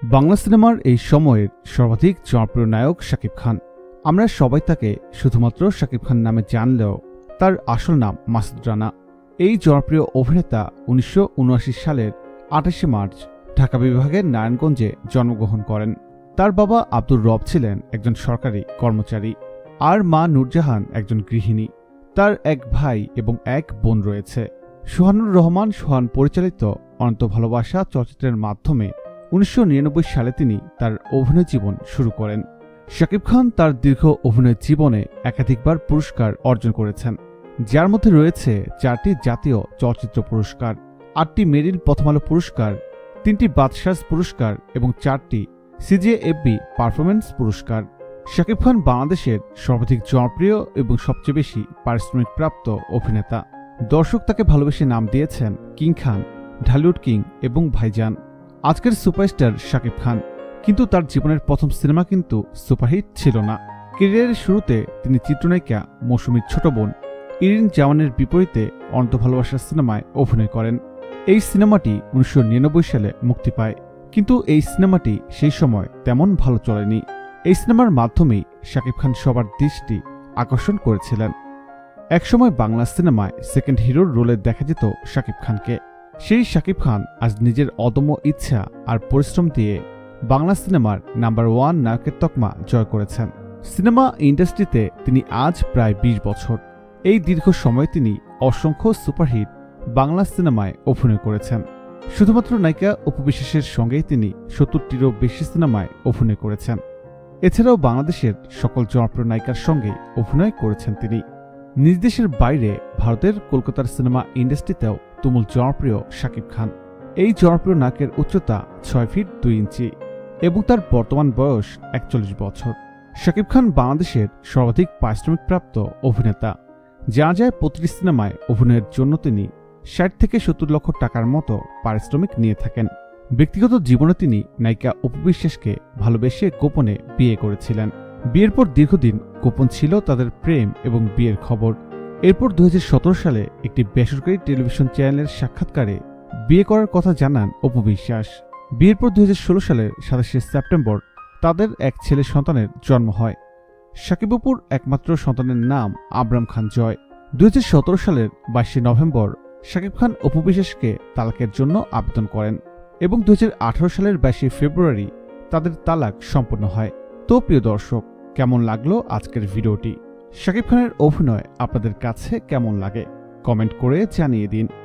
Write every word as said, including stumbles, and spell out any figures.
বাংলা সিনেমার এই সময়ের সর্বাধিক জনপ্রিয় নায়ক শাকিব খান। আমরা সবাই তাকে শুধুমাত্র শাকিব খান নামে জানলেও তার আসল নাম মাসুদ রানা। এই জনপ্রিয় অভিনেতা উনিশশো উনআশি সালের আঠাশে মার্চ ঢাকা বিভাগের নারায়ণগঞ্জে জন্মগ্রহণ করেন। তার বাবা আব্দুর রব ছিলেন একজন সরকারি কর্মচারী, আর মা নূরজাহান একজন গৃহিণী। তার এক ভাই এবং এক বোন রয়েছে। সোহানুর রহমান সোহান পরিচালিত অনন্ত ভালোবাসা চলচ্চিত্রের মাধ্যমে উনিশশো নিরানব্বই সালে তিনি তার অভিনয় জীবন শুরু করেন। শাকিব খান তার দীর্ঘ অভিনয় জীবনে একাধিকবার পুরস্কার অর্জন করেছেন, যার মধ্যে রয়েছে চারটি জাতীয় চলচ্চিত্র পুরস্কার, আটটি মেরিল প্রথম আলো পুরস্কার, তিনটি বাদশাহ পুরস্কার এবং চারটি সিজেএফবি পারফরমেন্স পুরস্কার। শাকিব খান বাংলাদেশের সর্বাধিক জনপ্রিয় এবং সবচেয়ে বেশি পারিশ্রমিক প্রাপ্ত অভিনেতা। দর্শক তাকে ভালোবেসে নাম দিয়েছেন কিং খান, ঢালিউড কিং এবং ভাইজান। আজকের সুপারস্টার শাকিব খান, কিন্তু তার জীবনের প্রথম সিনেমা কিন্তু সুপারহিট ছিল না। ক্যারিয়ারের শুরুতে তিনি চিত্রনায়িকা মৌসুমীর ছোট বোন ইরিন জাওয়ানের বিপরীতে অনন্ত ভালোবাসার সিনেমায় অভিনয় করেন। এই সিনেমাটি উনিশশো নিরানব্বই সালে মুক্তি পায়, কিন্তু এই সিনেমাটি সেই সময় তেমন ভালো চলেনি। এই সিনেমার মাধ্যমেই শাকিব খান সবার দৃষ্টি আকর্ষণ করেছিলেন। একসময় বাংলা সিনেমায় সেকেন্ড হিরোর রোলে দেখা যেত শাকিব খানকে। সেই শাকিব খান আজ নিজের অদম্য ইচ্ছা আর পরিশ্রম দিয়ে বাংলা সিনেমার নাম্বার ওয়ান নায়কের তকমা জয় করেছেন। সিনেমা ইন্ডাস্ট্রিতে তিনি আজ প্রায় বিশ বছর। এই দীর্ঘ সময়ে তিনি অসংখ্য সুপারহিট বাংলা সিনেমায় অভিনয় করেছেন। শুধুমাত্র নায়িকা উপবিশ্বাসের সঙ্গেই তিনি সত্তরটিরও বেশি সিনেমায় অভিনয় করেছেন। এছাড়াও বাংলাদেশের সকল জনপ্রিয় নায়িকার সঙ্গে অভিনয় করেছেন তিনি। নিজ দেশের বাইরে ভারতের কলকাতার সিনেমা ইন্ডাস্ট্রিতেও তুমুল জনপ্রিয় শাকিব খান। এই জনপ্রিয় নায়কের উচ্চতা ছয় ফিট দুই ইঞ্চি এবং তার বর্তমান বয়স একচল্লিশ বছর। শাকিব খান বাংলাদেশের সর্বাধিক পারিশ্রমিক প্রাপ্ত অভিনেতা। জানা যায় প্রতিটি সিনেমায় অভিনয়ের জন্য তিনি ষাট থেকে সত্তর লক্ষ টাকার মতো পারিশ্রমিক নিয়ে থাকেন। ব্যক্তিগত জীবনে তিনি নায়িকা উপবিশ্বাসকে ভালোবেসে গোপনে বিয়ে করেছিলেন। বিয়ের পর দীর্ঘদিন গোপন ছিল তাদের প্রেম এবং বিয়ের খবর। এরপর দুই হাজার সতেরো সালে একটি বেসরকারি টেলিভিশন চ্যানেলের সাক্ষাৎকারে বিয়ে করার কথা জানান উপবিশ্বাস। বিয়ের পর দুই হাজার ষোলো সালের সাতাশে সেপ্টেম্বর তাদের এক ছেলে সন্তানের জন্ম হয়। শাকিব অপুর একমাত্র সন্তানের নাম আবরাম খান জয়। দুই হাজার সতেরো সালের বাইশে নভেম্বর শাকিব খান উপবিশ্বাসকে তালাকের জন্য আবেদন করেন এবং দুই হাজার আঠারো সালের বাইশে ফেব্রুয়ারি তাদের তালাক সম্পন্ন হয়। তো প্রিয় দর্শক, কেমন লাগলো আজকের ভিডিওটি? শাকিব খানের অভিনয় আপনাদের কাছে কেমন লাগে কমেন্ট করে জানিয়ে দিন।